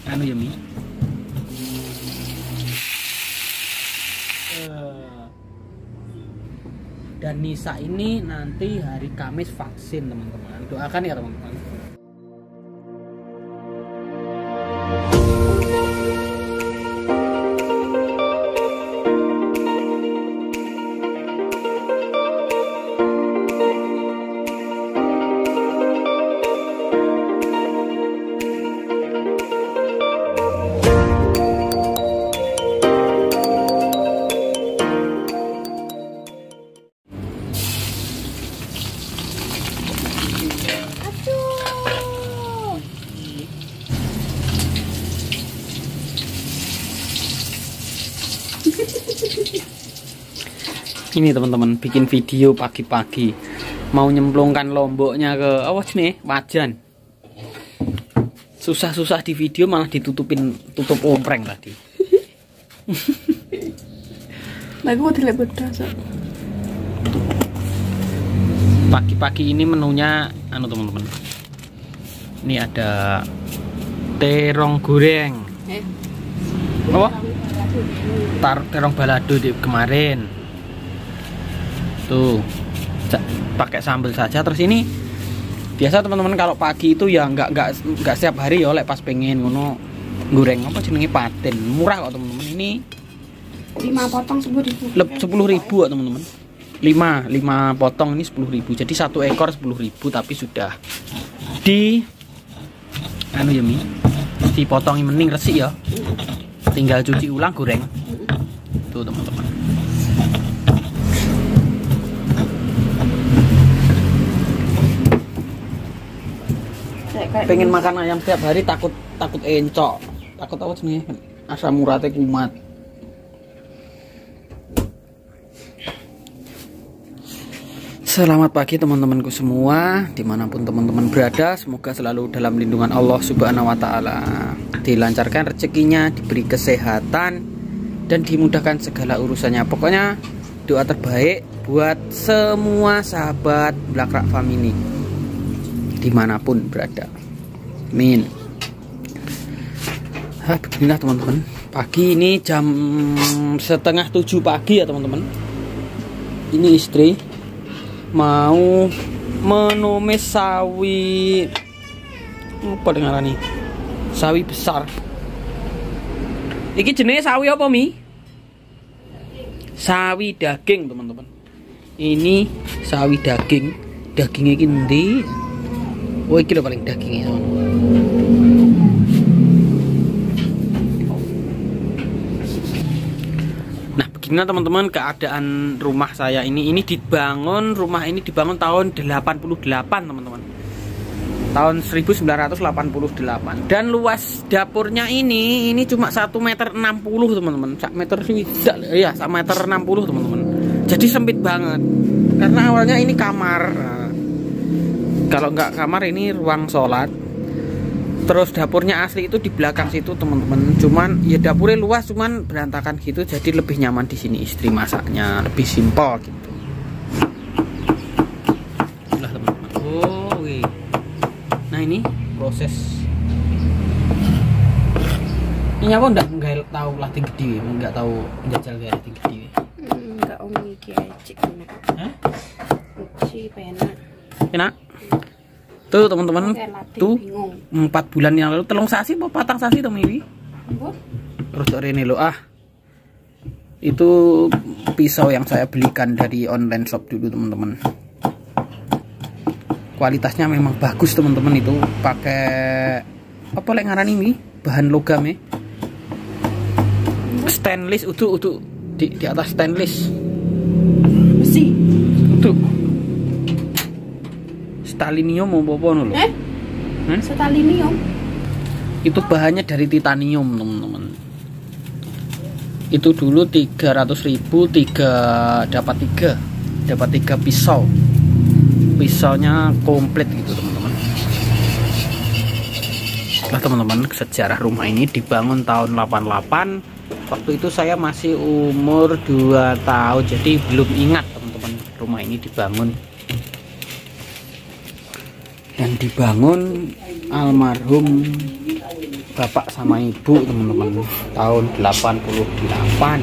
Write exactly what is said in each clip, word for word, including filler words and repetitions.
anu ya Mi. Dan Nisa ini nanti hari Kamis vaksin teman-teman. Doakan ya teman-teman. Ini teman-teman bikin video pagi-pagi mau nyemplungkan lomboknya ke awas nih wajan. Susah-susah di video malah ditutupin tutup ompreng tadi. Lagu tidak berasa. Pagi-pagi ini menunya anu teman-teman. Ini ada terong goreng. Eh. Apa? Tar terong balado di kemarin. Tuh pakai sambal saja. Terus ini biasa teman-teman kalau pagi itu ya nggak nggak nggak setiap hari ya, lek pas pengen ngono goreng apa jenenge patin murah kok teman-teman. Ini lima potong sepuluh ribu. sepuluh ribu kok teman-teman. lima lima potong ini sepuluh ribu. Jadi satu ekor sepuluh ribu tapi sudah di anu ya Mi. Dipotongin mending resik ya. Tinggal cuci ulang goreng. Tuh teman-teman. Pengen makan ayam tiap hari takut takut encok, takut apa sih asam uratnya kumat. Selamat pagi teman-temanku semua, dimanapun teman-teman berada, semoga selalu dalam lindungan Allah Subhanahu Wa Taala, dilancarkan rezekinya, diberi kesehatan, dan dimudahkan segala urusannya. Pokoknya doa terbaik buat semua sahabat Blakrak Family dimanapun berada. Amin. Hah, beginilah teman-teman. Pagi ini jam setengah tujuh pagi ya teman-teman. Ini istri mau menumis sawi apa dengaran nih? Sawi besar. Iki jenis sawi apa Mi? Sawi daging teman-teman. Ini sawi daging. Dagingnya iki ndi? Oh iki lho paling dagingnya teman. Nah beginilah teman-teman keadaan rumah saya ini. Ini dibangun, rumah ini dibangun tahun delapan puluh delapan teman-teman. Tahun seribu sembilan ratus delapan puluh delapan. Dan luas dapurnya ini ini cuma satu meter enam puluh teman-teman. satu meter tidak ya, satu meter enam puluh teman-teman. Jadi sempit banget. Karena awalnya ini kamar. Kalau nggak kamar ini ruang sholat. Terus dapurnya asli itu di belakang situ teman-teman. Cuman ya dapurnya luas cuman berantakan gitu. Jadi lebih nyaman di sini istri masaknya, lebih simpel gitu. Itulah teman-teman. Oh, wih. Nah ini proses. Ini aku nggak nggak tahu latih gede, nggak tahu jajal kayak latih gede. Nggak om iki cik enak. Hah? Si penak. Enak. Tuh teman-teman, tuh bingung. empat bulan yang lalu telung sasi apa patang sasi temen ini. Terus ini lo ah, itu pisau yang saya belikan dari online shop dulu teman-teman. Kualitasnya memang bagus teman-teman, itu pakai apa lengaran ini bahan logam ya, stainless utuh utuh di, di atas stainless besi utuh. Stalinium mau apa lho? Eh? Hmm? Stalinium. Itu bahannya dari titanium, teman-teman. Itu dulu tiga ratus ribu, tiga dapat tiga. Dapat tiga pisau. Pisaunya komplit gitu, teman-teman. Nah, teman-teman, sejarah rumah ini dibangun tahun delapan puluh delapan. Waktu itu saya masih umur dua tahun, jadi belum ingat, teman-teman, rumah ini dibangun. Dan dibangun almarhum bapak sama ibu teman-teman, tahun delapan puluh delapan.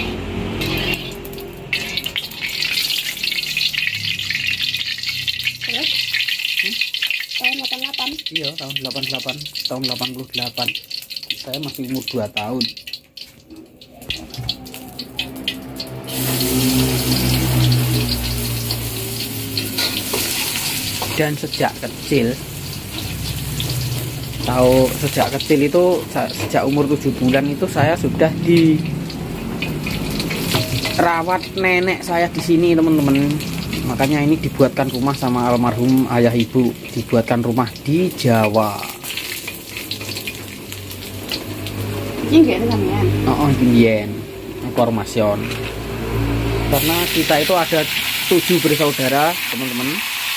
Terus? Hmm? Tahun delapan puluh delapan? Iya, tahun delapan puluh delapan, tahun delapan puluh delapan. Saya masih umur dua tahun. Dan sejak kecil, tahu sejak kecil itu sejak umur tujuh bulan itu saya sudah dirawat nenek saya di sini teman-teman. Makanya ini dibuatkan rumah sama almarhum ayah ibu, dibuatkan rumah di Jawa. Ini enggak ada sampean. Oh, biyen informasion. Karena kita itu ada tujuh bersaudara teman-teman.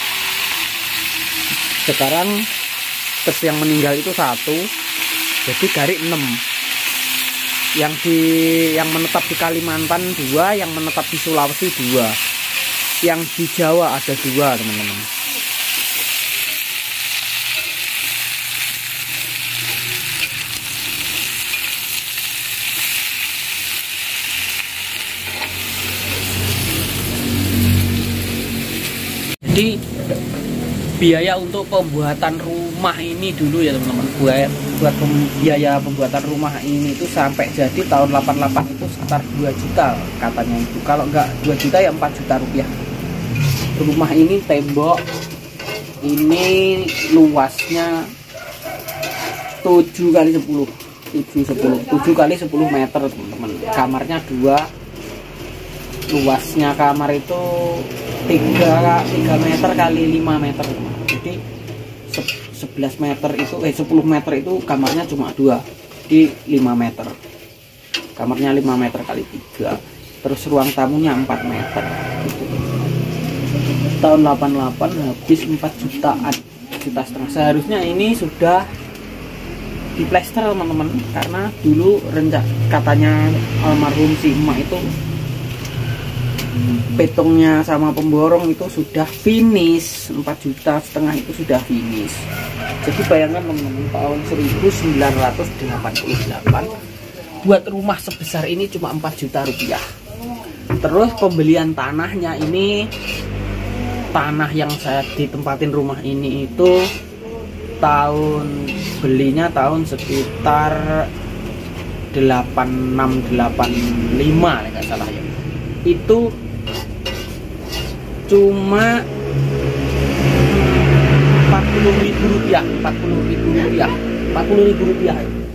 Sekarang terus yang meninggal itu satu, jadi dari enam. Yang di yang menetap di Kalimantan dua, yang menetap di Sulawesi dua, yang di Jawa ada dua teman-teman. Jadi biaya untuk pembuatan rumah ini dulu ya teman-teman, buat buat pem, biaya pembuatan rumah ini itu sampai jadi tahun delapan puluh delapan itu sekitar dua juta katanya itu. Kalau enggak dua juta ya empat juta rupiah. Rumah ini tembok ini luasnya tujuh kali sepuluh, tujuh sepuluh, tujuh kali sepuluh meter teman-teman. Kamarnya dua, luasnya kamar itu tiga meter kali lima meter teman. Jadi sebelas meter itu eh sepuluh meter itu kamarnya cuma dua, di lima meter. Kamarnya lima meter kali tiga. Terus ruang tamunya empat meter gitu. Tahun delapan puluh delapan habis empat jutaan, juta setengah. Seharusnya ini sudah diplester teman-teman, karena dulu rencana katanya almarhum si emak itu betongnya sama pemborong itu sudah finish, empat juta setengah itu sudah finish. Jadi bayangkan teman-teman, tahun seribu sembilan ratus delapan puluh delapan buat rumah sebesar ini cuma empat juta rupiah. Terus pembelian tanahnya ini, tanah yang saya ditempatin rumah ini itu tahun belinya tahun sekitar delapan enam delapan lima nggak salah ya. Itu cuma empat puluh ribu rupiah, empat puluh ribu rupiah, empat puluh ribu rupiah.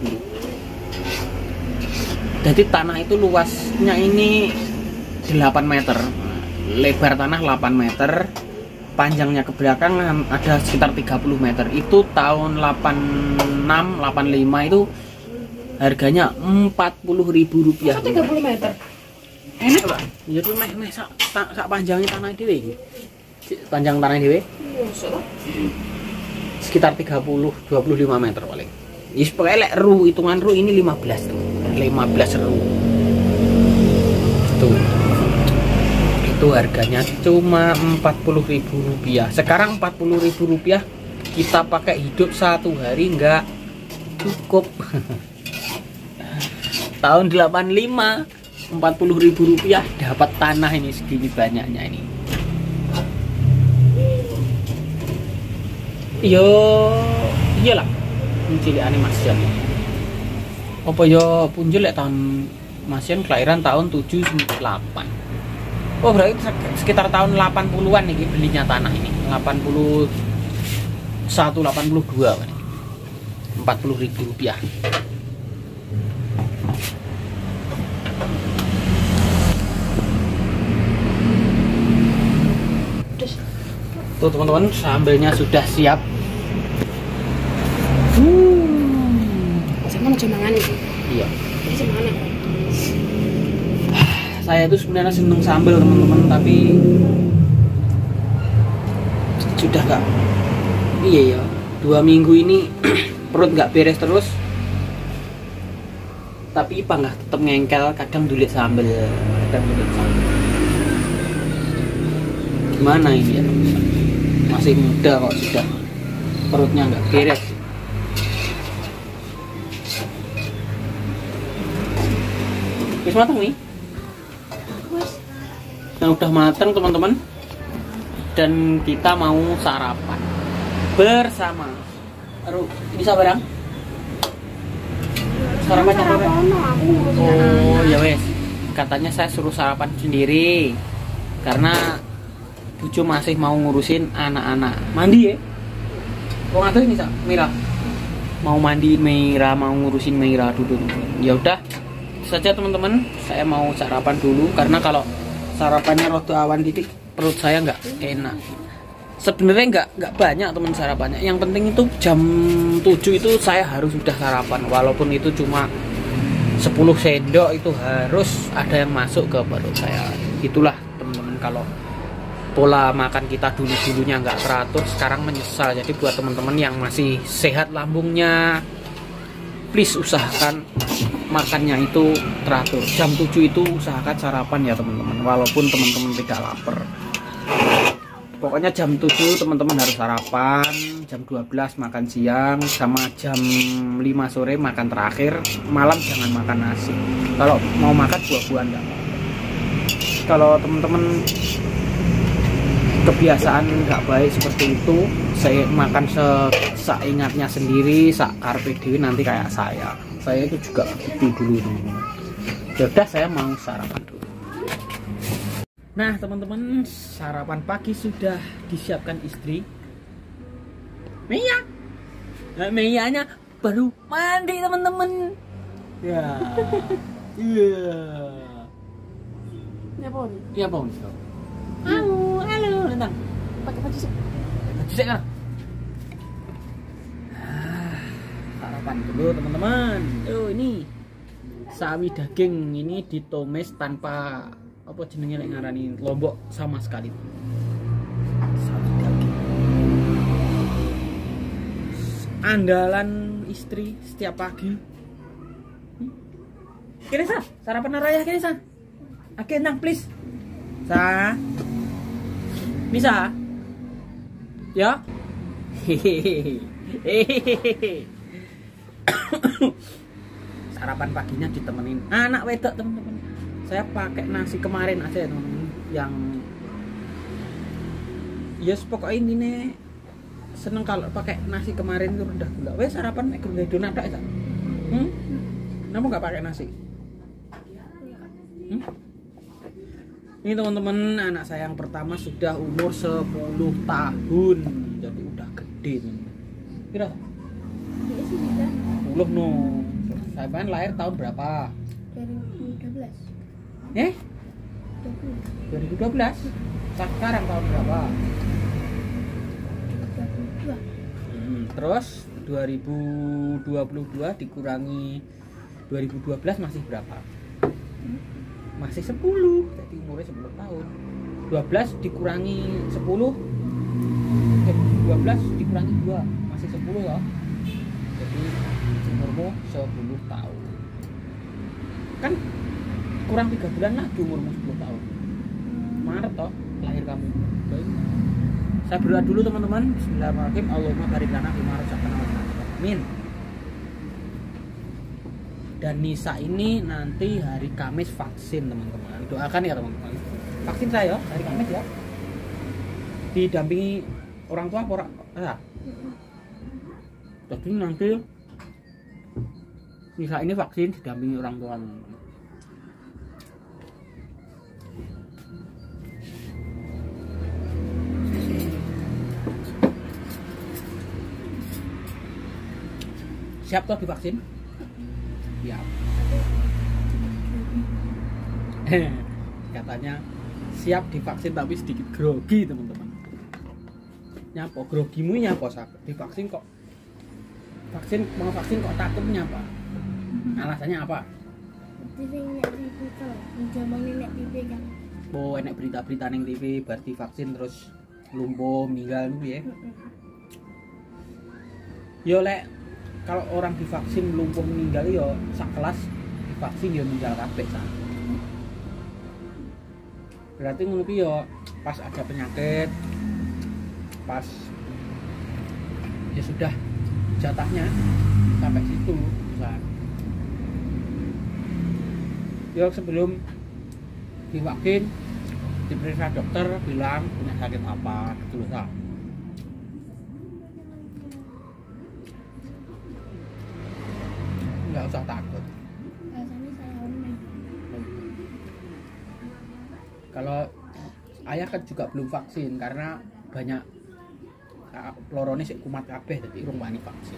Jadi tanah itu luasnya ini delapan meter, lebar tanah delapan meter, panjangnya ke belakang ada sekitar tiga puluh meter. Itu tahun delapan enam delapan lima itu harganya empat puluh ribu rupiah. tiga puluh meter. Enak Pak. Jadi meh meh sak sak panjangnya tanah dhewe iki. Panjang tanah dhewe sekitar tiga puluh dua puluh lima meter paling. Wis pokoke lek ru hitungan ru ini lima belas tuh. lima belas ru. Tuh. Itu harganya cuma empat puluh ribu rupiah. Sekarang empat puluh ribu rupiah kita pakai hidup satu hari enggak cukup. Tahun delapan puluh lima empat puluh ribu rupiah dapat tanah ini segini banyaknya ini. Yo iyalah mencili animasi. Apa yo punjul lek tahun Masian kelahiran tahun tujuh delapan. Oh berarti sekitar tahun delapan puluhan nih belinya tanah ini. delapan puluh satu delapan puluh dua empat puluh ribu rupiah. Tuh teman-teman, sambelnya sudah siap. Hmm. Sama cumangan itu. Iya. Ini cumangan. Saya itu sebenarnya seneng sambel teman-teman, tapi sudah nggak. Iya ya. Dua minggu ini perut nggak beres terus. Tapi Ipa nggak tetap ngengkel, kadang dulit sambel, kadang dulit sambel. Gimana ini ya teman-teman? Masih muda kok sudah perutnya nggak beres. Wis matang nih? Nah, udah matang teman-teman. Dan kita mau sarapan bersama. Aduh, bisa barang? Sarapan apa? Oh, ya wes. Katanya saya suruh sarapan sendiri karena Bujo masih mau ngurusin anak-anak. Mandi ya? Kok ngatur ini Sak? Mira. Mau mandi Mira, mau ngurusin Mira dulu. Ya udah. Saja teman-teman, saya mau sarapan dulu karena kalau sarapannya rada awan titik perut saya nggak enak. Sebenarnya nggak nggak banyak teman sarapannya. Yang penting itu jam tujuh itu saya harus sudah sarapan. Walaupun itu cuma sepuluh sendok itu harus ada yang masuk ke perut saya. Itulah teman-teman kalau pola makan kita dulu-dulunya nggak teratur, sekarang menyesal. Jadi buat teman-teman yang masih sehat lambungnya, please usahakan makannya itu teratur. Jam tujuh itu usahakan sarapan ya teman-teman, walaupun teman-teman tidak lapar. Pokoknya jam tujuh teman-teman harus sarapan, jam dua belas makan siang, sama jam lima sore makan terakhir. Malam jangan makan nasi. Kalau mau makan buah-buahan enggak apa-apa. Kalau teman-teman kebiasaan nggak baik seperti itu, saya makan se seingatnya sendiri, sak karpe dewi nanti kayak saya. Saya itu juga begitu dulu teman-teman. Ya udah, saya mau sarapan dulu. Nah teman-teman, sarapan pagi sudah disiapkan istri. Mia, nah, Mianya baru mandi teman-teman. Ya, iya. Ya pun. Iya pun. Halo, halo, Lintang. Pakai baju sih. Baju sih kan? Ah, sarapan dulu teman-teman. Oh ini sawi daging ini ditumis tanpa apa jenenge lek ngarani lombok sama sekali. Sawi daging. Andalan istri setiap pagi. Hmm? Kira sa, sarapan raya kira sa. Oke, nang please. Sa. Bisa? Ya? Hehehe. Sarapan paginya ditemenin anak wedok teman-teman. Saya pakai nasi kemarin aja ya teman-teman, yang yes pokoknya ini seneng kalau pakai nasi kemarin itu rendah gula. Wes sarapan mek gula donat tok ya. Hmm? Kenapa nggak pakai nasi? Hmm? Ini teman-teman, anak saya yang pertama sudah umur sepuluh tahun. Jadi udah gede nih. Kira? sepuluh no. Saya pengen lahir tahun berapa? dua ribu dua belas. Eh? dua ribu dua belas? Sekarang tahun berapa? dua puluh dua. Hmm, terus dua ribu dua puluh dua dikurangi dua ribu dua belas masih berapa? Masih sepuluh, jadi umurnya sepuluh tahun. dua belas dikurangi sepuluh, eh, dua belas dikurangi dua, masih sepuluh loh. Jadi umurmu sepuluh tahun. Kan kurang tiga bulan lagi umurmu sepuluh tahun. Maret toh lahir kamu. Baik. Saya berdoa dulu teman-teman. Bismillahirrahmanirrahim. Allahumma barik lana fi ma razaqtana wa qina. Amin. Dan Nisa ini nanti hari Kamis vaksin teman-teman. Doakan ya teman-teman. Vaksin saya hari Kamis ya. Didampingi orang tua apa? Ya. Jadi nanti Nisa ini vaksin didampingi orang tua. Siap toh divaksin? Siap. Katanya siap divaksin tapi sedikit grogi teman-teman. Nyapa grogimu nyapa sak? Divaksin kok vaksin mau vaksin kok takut nyapa? Alasannya apa? T V nek T V kalau dijamangin nek T V kan. Oh, enek berita-berita neng T V berarti vaksin terus lumpuh meninggal dulu ya. Yo lek kalau orang divaksin lumpuh meninggal yo sak kelas divaksin yo meninggal kabeh sak. Berarti ngono yo pas ada penyakit pas ya sudah jatahnya sampai situ. Nah, Ya sebelum divaksin diperiksa dokter bilang punya sakit apa gitu loh. Sa. Nggak usah takut. Rasanya saya omeng. Kalau ayah kan juga belum vaksin karena banyak lorone sik kumat kabeh dadi urung wani vaksin.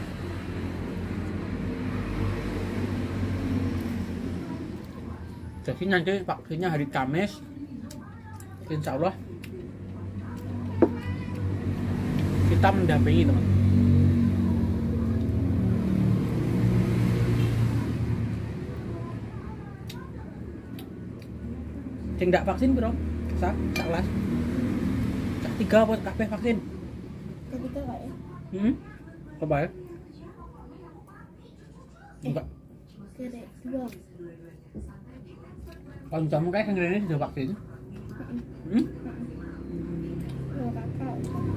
Jadi nanti vaksinnya hari Kamis, insya Allah kita mendampingi teman. Sing ndak vaksin bro, sak sak kelas, sak tiga buat kabeh vaksin. Ketika kak ya? Hmm? Apa ya? Enggak. Kira dua. Kalau kamu kayak yang ini sudah vaksin? Hmm? Dua kakak.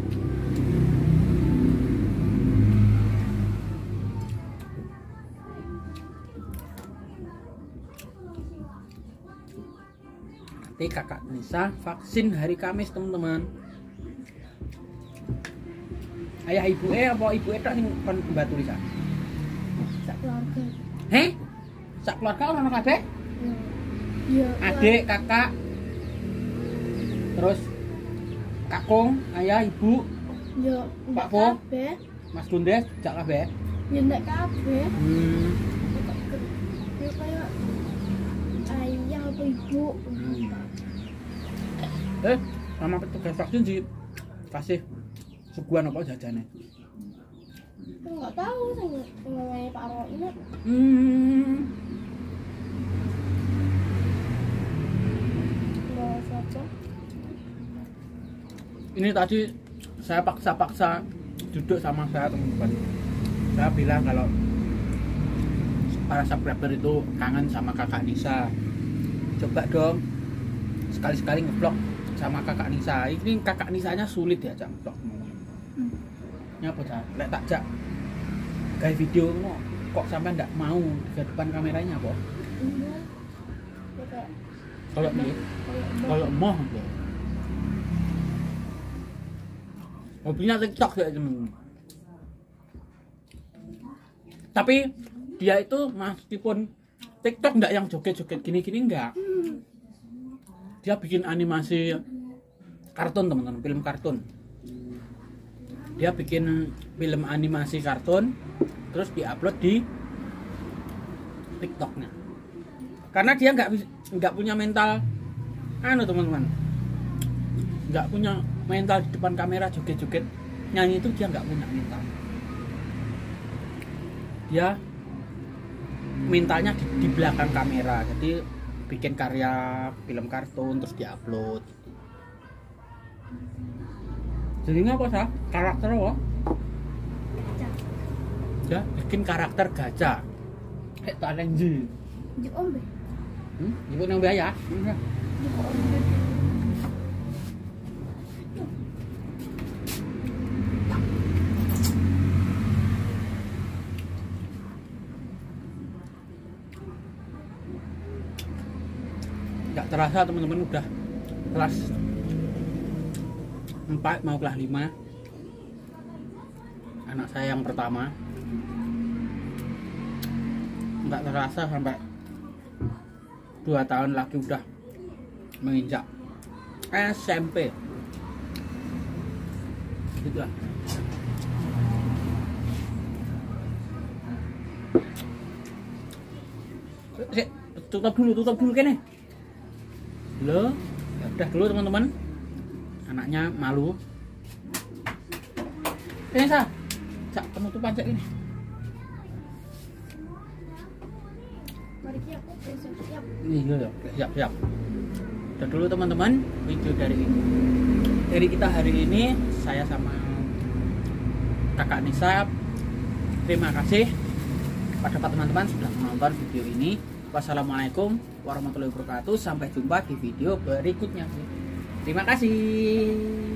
Nanti kakak Nisa vaksin hari Kamis teman-teman. Ayah ibu eh apa ibu eh tak sing kon mbak tulisan? Sak keluarga. Heh? Sak keluarga orang kabeh? Iya. Adik, kakak, terus kakung, ayah, ibu, Yo, Pak ndak Po? kabeh. Mas Gundes, jak kabeh. Ya ndak kabeh. Hmm. Ya kayak ayah apa ibu. Eh, sama petugas vaksin sih kasih suguhan apa jajannya? Enggak tahu saya namanya Pak Roina. Hmm. Enggak siapa. Ini tadi saya paksa-paksa duduk sama saya teman-teman. Saya bilang kalau para subscriber itu kangen sama kakak Nisa. Coba dong sekali-sekali ngevlog sama kakak Nisa. Ini kakak Nisanya sulit ya cak ngevlog. Hmm. Ini apa cak? Lek tak cak kayak video no, kok sampai ndak mau di depan kameranya kok? Iya. Ya kayak Kalau ini, kalau kalau moh ya. Hobinya TikTok ya temen. Tapi dia itu meskipun TikTok enggak yang joget-joget gini-gini enggak. Dia bikin animasi kartun teman-teman, film kartun. Dia bikin film animasi kartun terus diupload di TikToknya. Karena dia nggak nggak punya mental, anu teman-teman, nggak punya mental di depan kamera joget-joget nyanyi itu dia nggak punya mental. Dia mentalnya di, di belakang kamera, jadi bikin karya film kartun terus diupload. Jadi apa sah? Karakter apa? Gacha. Ya, bikin karakter gacha. Kayak talenji. Di ombe. Hmm, ibu nang biaya. Hmm. Di ombe. Nggak terasa teman-teman udah kelas empat mau kelas lima. Anak saya yang pertama. Nggak terasa sampai dua tahun lagi udah menginjak S M P. Gitu lah. Sik, tutup dulu, tutup dulu kene. Lo, ya udah dulu teman-teman. Anaknya malu. Ini sah, cak penutupan cak ini. Mari kita siap-siap. Iya, siap siap. Udah dulu teman-teman video dari dari kita hari ini. Saya sama kakak Nisa. Terima kasih kepada teman-teman sudah menonton video ini. Wassalamualaikum warahmatullahi wabarakatuh. Sampai jumpa di video berikutnya. Terima kasih.